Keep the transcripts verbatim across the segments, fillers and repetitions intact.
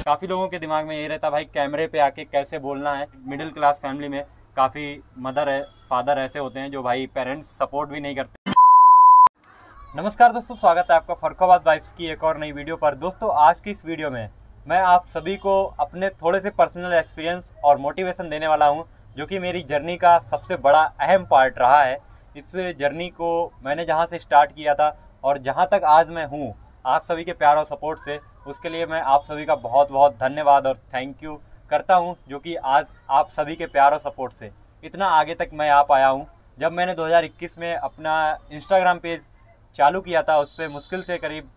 काफ़ी लोगों के दिमाग में ये रहता भाई कैमरे पे आके कैसे बोलना है। मिडिल क्लास फैमिली में काफ़ी मदर है, फादर ऐसे होते हैं जो भाई पेरेंट्स सपोर्ट भी नहीं करते। नमस्कार दोस्तों, स्वागत है आपका फर्रुखाबाद वाइब्स की एक और नई वीडियो पर। दोस्तों आज की इस वीडियो में मैं आप सभी को अपने थोड़े से पर्सनल एक्सपीरियंस और मोटिवेशन देने वाला हूं, जो कि मेरी जर्नी का सबसे बड़ा अहम पार्ट रहा है। इस जर्नी को मैंने जहां से स्टार्ट किया था और जहां तक आज मैं हूं, आप सभी के प्यार और सपोर्ट से, उसके लिए मैं आप सभी का बहुत बहुत धन्यवाद और थैंक यू करता हूं, जो कि आज आप सभी के प्यार और सपोर्ट से इतना आगे तक मैं आ पाया हूं। जब मैंने दो हज़ार इक्कीस में अपना इंस्टाग्राम पेज चालू किया था, उस पर मुश्किल से करीब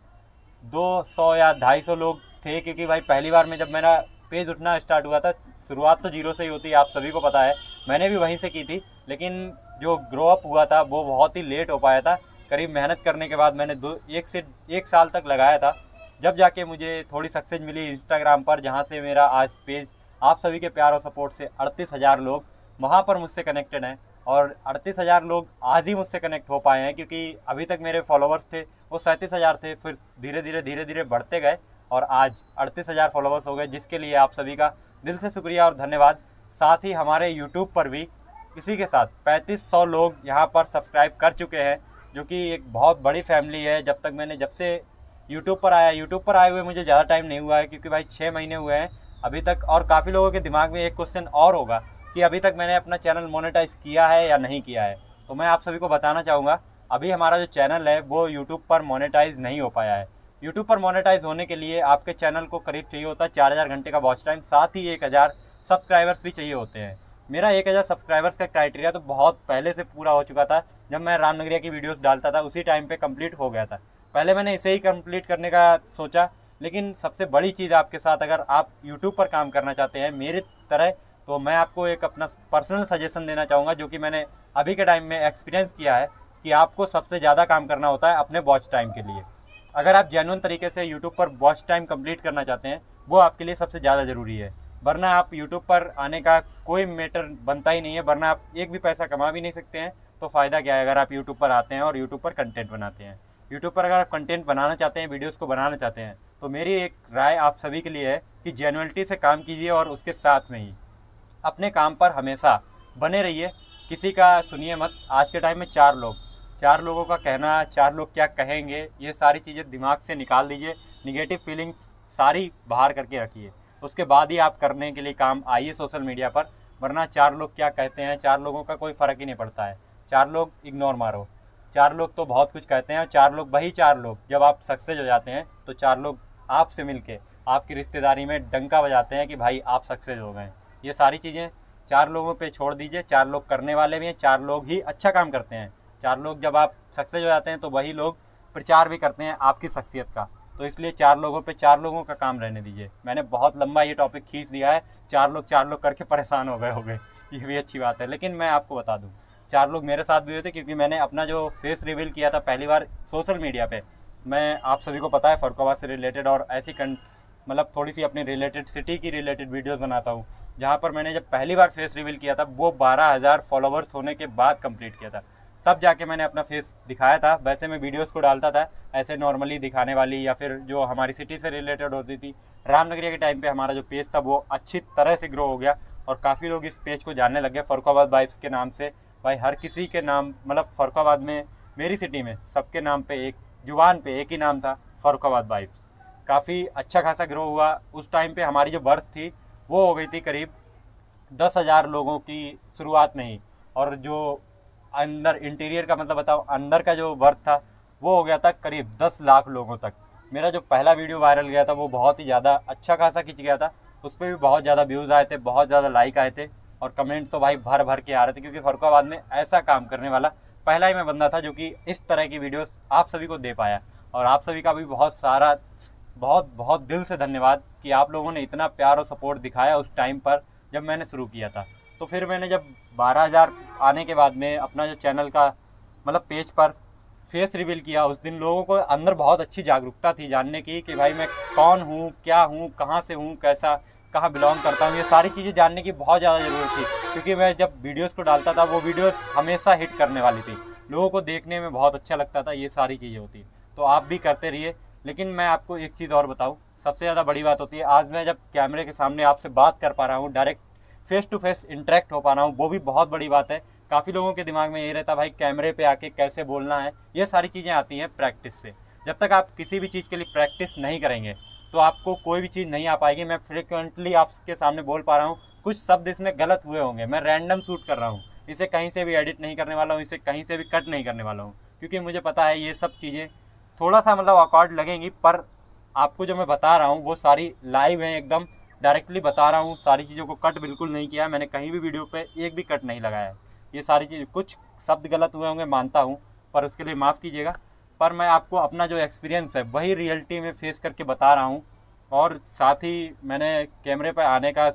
दो सौ या ढाई सौ लोग थे, क्योंकि भाई पहली बार में जब मेरा पेज उठना स्टार्ट हुआ था, शुरुआत तो जीरो से ही होती है, आप सभी को पता है, मैंने भी वहीं से की थी। लेकिन जो ग्रो अप हुआ था वो बहुत ही लेट हो पाया था। करीब मेहनत करने के बाद मैंने दो एक से एक साल तक लगाया था, जब जाके मुझे थोड़ी सक्सेस मिली इंस्टाग्राम पर, जहाँ से मेरा आज पेज आप सभी के प्यार और सपोर्ट से अड़तीस हज़ार लोग वहाँ पर मुझसे कनेक्टेड हैं। और अड़तीस हज़ार लोग आज ही मुझसे कनेक्ट हो पाए हैं, क्योंकि अभी तक मेरे फॉलोवर्स थे वो सैंतीस हज़ार थे, फिर धीरे धीरे धीरे धीरे बढ़ते गए और आज अड़तीस हज़ार फॉलोवर्स हो गए, जिसके लिए आप सभी का दिल से शुक्रिया और धन्यवाद। साथ ही हमारे यूट्यूब पर भी इसी के साथ पैंतीस सौ लोग यहाँ पर सब्सक्राइब कर चुके हैं, जो कि एक बहुत बड़ी फैमिली है। जब तक मैंने जब से यूट्यूब पर आया, यूट्यूब पर आए हुए मुझे ज़्यादा टाइम नहीं हुआ है, क्योंकि भाई छः महीने हुए हैं अभी तक। और काफ़ी लोगों के दिमाग में एक क्वेश्चन और होगा कि अभी तक मैंने अपना चैनल मोनेटाइज किया है या नहीं किया है। तो मैं आप सभी को बताना चाहूँगा, अभी हमारा जो चैनल है वो यूट्यूब पर मोनेटाइज नहीं हो पाया है। यूट्यूब पर मोनेटाइज होने के लिए आपके चैनल को करीब चाहिए होता है चार हज़ार घंटे का वॉच टाइम, साथ ही एक हज़ार सब्सक्राइबर्स भी चाहिए होते हैं। मेरा एक हज़ार सब्सक्राइबर्स का क्राइटेरिया तो बहुत पहले से पूरा हो चुका था। जब मैं रामनगरिया की वीडियोस डालता था उसी टाइम पे कंप्लीट हो गया था। पहले मैंने इसे ही कंप्लीट करने का सोचा, लेकिन सबसे बड़ी चीज़ आपके साथ, अगर आप यूट्यूब पर काम करना चाहते हैं मेरी तरह, तो मैं आपको एक अपना पर्सनल सजेशन देना चाहूँगा, जो कि मैंने अभी के टाइम में एक्सपीरियंस किया है कि आपको सबसे ज़्यादा काम करना होता है अपने वॉच टाइम के लिए। अगर आप जेन्युइन तरीके से यूट्यूब पर वॉच टाइम कंप्लीट करना चाहते हैं, वो आपके लिए सबसे ज़्यादा ज़रूरी है। वरना आप यूट्यूब पर आने का कोई मैटर बनता ही नहीं है, वरना आप एक भी पैसा कमा भी नहीं सकते हैं। तो फ़ायदा क्या है अगर आप यूट्यूब पर आते हैं और यूट्यूब पर कंटेंट बनाते हैं। यूट्यूब पर अगर आप कंटेंट बनाना चाहते हैं, वीडियोस को बनाना चाहते हैं, तो मेरी एक राय आप सभी के लिए है कि जेन्युइनिटी से काम कीजिए और उसके साथ में ही अपने काम पर हमेशा बने रहिए, किसी का सुनिए मत। आज के टाइम में चार लोग चार लोगों का कहना, चार लोग क्या कहेंगे, ये सारी चीज़ें दिमाग से निकाल दीजिए। निगेटिव फीलिंग्स सारी बाहर करके रखिए, उसके बाद ही आप करने के लिए काम आइए सोशल मीडिया पर। वरना चार लोग क्या कहते हैं, चार लोगों का कोई फ़र्क ही नहीं पड़ता है। चार लोग इग्नोर मारो, चार लोग तो बहुत कुछ कहते हैं, और चार लोग वही चार लोग जब आप सक्सेस हो जाते हैं तो चार लोग आपसे मिलके आपकी रिश्तेदारी में डंका बजाते हैं कि भाई आप सक्सेस हो गए। ये सारी चीज़ें चार लोगों पे छोड़ दीजिए। चार लोग करने वाले भी हैं, चार लोग ही अच्छा काम करते हैं। चार लोग जब आप सक्सेस हो जाते हैं तो वही लोग प्रचार भी करते हैं आपकी शख्सियत का। तो इसलिए चार लोगों पे चार लोगों का काम रहने दीजिए। मैंने बहुत लंबा ये टॉपिक खींच दिया है, चार लोग चार लोग करके परेशान हो गए हो गए ये भी अच्छी बात है। लेकिन मैं आपको बता दूं, चार लोग मेरे साथ भी हुए थे, क्योंकि मैंने अपना जो फेस रिवील किया था पहली बार सोशल मीडिया पे। मैं आप सभी को पता है फर्रुखाबाद से रिलेटेड और ऐसी मतलब थोड़ी सी अपनी रिलेटेड सिटी की रिलेटेड वीडियोस बनाता हूँ। जहाँ पर मैंने जब पहली बार फेस रिवील किया था वो बारह हज़ार फॉलोवर्स होने के बाद कंप्लीट किया था, तब जाके मैंने अपना फेस दिखाया था। वैसे मैं वीडियोस को डालता था ऐसे नॉर्मली दिखाने वाली, या फिर जो हमारी सिटी से रिलेटेड होती थी। रामनगरिया के टाइम पे हमारा जो पेज था वो अच्छी तरह से ग्रो हो गया और काफ़ी लोग इस पेज को जानने लगे फर्रुखाबाद वाइब्स के नाम से। भाई हर किसी के नाम, मतलब फर्रुखाबाद में, मेरी सिटी में सबके नाम पे एक जुबान पे एक ही नाम था, फर्रुखाबाद वाइब्स। काफ़ी अच्छा खासा ग्रो हुआ। उस टाइम पे हमारी जो बर्थ थी वो हो गई थी करीब दस हज़ार लोगों की शुरुआत में ही, और जो अंदर इंटीरियर का मतलब बताओ, अंदर का जो वर्थ था वो हो गया था करीब दस लाख लोगों तक। मेरा जो पहला वीडियो वायरल गया था वो बहुत ही ज़्यादा अच्छा खासा खिंच गया था, उस पर भी बहुत ज़्यादा व्यूज़ आए थे, बहुत ज़्यादा लाइक आए थे, और कमेंट तो भाई भर भर के आ रहे थे, क्योंकि फर्रुखाबाद में ऐसा काम करने वाला पहला ही मैं बंदा था जो कि इस तरह की वीडियोस आप सभी को दे पाया। और आप सभी का भी बहुत सारा बहुत बहुत दिल से धन्यवाद कि आप लोगों ने इतना प्यार और सपोर्ट दिखाया उस टाइम पर जब मैंने शुरू किया था। तो फिर मैंने जब बारह हज़ार आने के बाद में अपना जो चैनल का मतलब पेज पर फेस रिवील किया, उस दिन लोगों को अंदर बहुत अच्छी जागरूकता थी जानने की कि भाई मैं कौन हूँ, क्या हूँ, कहाँ से हूँ, कैसा, कहाँ बिलोंग करता हूँ। ये सारी चीज़ें जानने की बहुत ज़्यादा ज़रूरत थी, क्योंकि मैं जब वीडियोस को डालता था वो वीडियोस हमेशा हिट करने वाली थी, लोगों को देखने में बहुत अच्छा लगता था। ये सारी चीज़ें होती, तो आप भी करते रहिए। लेकिन मैं आपको एक चीज़ और बताऊं, सबसे ज़्यादा बड़ी बात होती है आज मैं जब कैमरे के सामने आपसे बात कर पा रहा हूं, direct face to face interact हो पा रहा हूं, वो भी बहुत बड़ी बात है। काफ़ी लोगों के दिमाग में यही रहता है भाई कैमरे पे आके कैसे बोलना है, ये सारी चीज़ें आती हैं प्रैक्टिस से। जब तक आप किसी भी चीज़ के लिए प्रैक्टिस नहीं करेंगे तो आपको कोई भी चीज़ नहीं आ पाएगी। मैं फ्रिक्वेंटली आपके सामने बोल पा रहा हूँ, कुछ शब्द इसमें गलत हुए होंगे, मैं रैंडम शूट कर रहा हूँ, इसे कहीं से भी एडिट नहीं करने वाला हूँ, इसे कहीं से भी कट नहीं करने वाला हूँ, क्योंकि मुझे पता है ये सब चीज़ें थोड़ा सा मतलब ऑकवर्ड लगेंगी, पर आपको जो मैं बता रहा हूँ वो सारी लाइव हैं, एकदम डायरेक्टली बता रहा हूँ। सारी चीज़ों को कट बिल्कुल नहीं किया है मैंने, कहीं भी वीडियो पे एक भी कट नहीं लगाया है। ये सारी चीज़, कुछ शब्द गलत हुए होंगे मानता हूँ, पर उसके लिए माफ़ कीजिएगा। पर मैं आपको अपना जो एक्सपीरियंस है वही रियलिटी में फेस करके बता रहा हूँ। और साथ ही मैंने कैमरे पर आने का,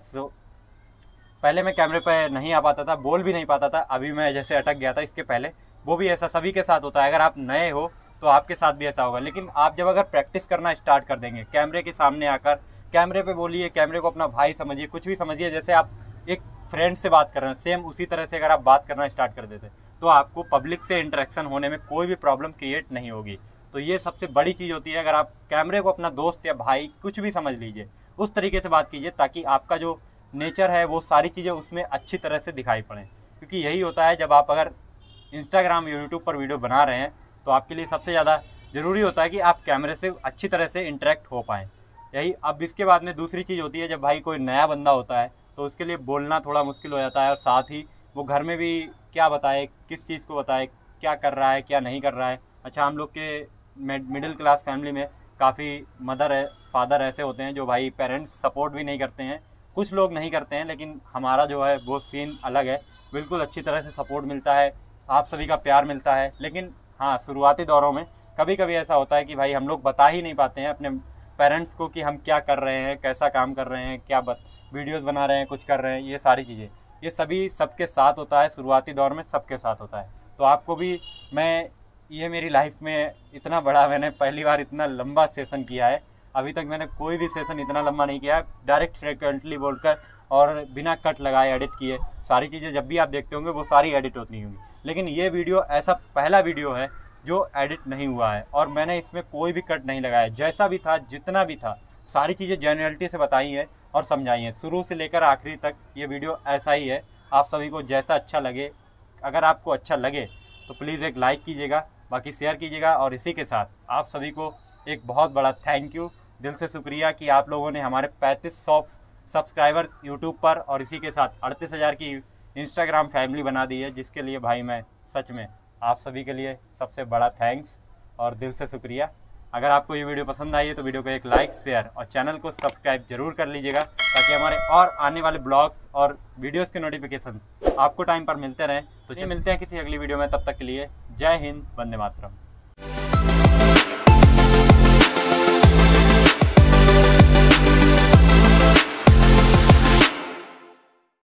पहले मैं कैमरे पर नहीं आ पाता था, बोल भी नहीं पाता था, अभी मैं जैसे अटक गया था इसके पहले, वो भी ऐसा सभी के साथ होता है। अगर आप नए हो तो आपके साथ भी ऐसा होगा, लेकिन आप जब अगर प्रैक्टिस करना स्टार्ट कर देंगे, कैमरे के सामने आकर कैमरे पे बोलिए, कैमरे को अपना भाई समझिए, कुछ भी समझिए, जैसे आप एक फ्रेंड से बात कर रहे हैं, सेम उसी तरह से अगर आप बात करना स्टार्ट कर देते तो आपको पब्लिक से इंटरेक्शन होने में कोई भी प्रॉब्लम क्रिएट नहीं होगी। तो ये सबसे बड़ी चीज़ होती है, अगर आप कैमरे को अपना दोस्त या भाई कुछ भी समझ लीजिए, उस तरीके से बात कीजिए ताकि आपका जो नेचर है वो सारी चीज़ें उसमें अच्छी तरह से दिखाई पड़ें। क्योंकि यही होता है, जब आप अगर इंस्टाग्राम यूट्यूब पर वीडियो बना रहे हैं तो आपके लिए सबसे ज़्यादा ज़रूरी होता है कि आप कैमरे से अच्छी तरह से इंटरेक्ट हो पाएँ। यही अब इसके बाद में दूसरी चीज़ होती है, जब भाई कोई नया बंदा होता है तो उसके लिए बोलना थोड़ा मुश्किल हो जाता है, और साथ ही वो घर में भी क्या बताए, किस चीज़ को बताए, क्या कर रहा है क्या नहीं कर रहा है। अच्छा, हम लोग के मिडिल क्लास फैमिली में काफ़ी मदर है, फादर ऐसे होते हैं जो भाई पेरेंट्स सपोर्ट भी नहीं करते हैं, कुछ लोग नहीं करते हैं, लेकिन हमारा जो है वो सीन अलग है, बिल्कुल अच्छी तरह से सपोर्ट मिलता है, आप सभी का प्यार मिलता है। लेकिन हाँ, शुरुआती दौरों में कभी कभी ऐसा होता है कि भाई हम लोग बता ही नहीं पाते हैं अपने पेरेंट्स को कि हम क्या कर रहे हैं, कैसा काम कर रहे हैं, क्या बत वीडियोस बना रहे हैं, कुछ कर रहे हैं। ये सारी चीज़ें, ये सभी सबके साथ होता है, शुरुआती दौर में सबके साथ होता है। तो आपको भी, मैं ये मेरी लाइफ में इतना बड़ा, मैंने पहली बार इतना लंबा सेशन किया है, अभी तक मैंने कोई भी सेशन इतना लंबा नहीं किया है, डायरेक्ट फ्रिक्वेंटली बोलकर और बिना कट लगाए एडिट किए। सारी चीज़ें जब भी आप देखते होंगे वो सारी एडिट होती होंगी, लेकिन ये वीडियो ऐसा पहला वीडियो है जो एडिट नहीं हुआ है, और मैंने इसमें कोई भी कट नहीं लगाया। जैसा भी था, जितना भी था, सारी चीज़ें जेन्युइनिटी से बताई हैं और समझाई हैं, शुरू से लेकर आखिरी तक ये वीडियो ऐसा ही है। आप सभी को जैसा अच्छा लगे, अगर आपको अच्छा लगे तो प्लीज़ एक लाइक कीजिएगा, बाकी शेयर कीजिएगा। और इसी के साथ आप सभी को एक बहुत बड़ा थैंक यू, दिल से शुक्रिया कि आप लोगों ने हमारे पैंतीस सौ सब्सक्राइबर्स यूट्यूब पर और इसी के साथ अड़तीस हज़ार की इंस्टाग्राम फैमिली बना दी है, जिसके लिए भाई मैं सच में आप सभी के लिए सबसे बड़ा थैंक्स और दिल से शुक्रिया। अगर आपको ये वीडियो पसंद आई है तो वीडियो को एक लाइक, शेयर और चैनल को सब्सक्राइब जरूर कर लीजिएगा, ताकि हमारे और आने वाले ब्लॉग्स और वीडियोस के नोटिफिकेशंस आपको टाइम पर मिलते रहें। तो चलिए मिलते हैं किसी अगली वीडियो में, तब तक के लिए जय हिंद, वंदे मातरम।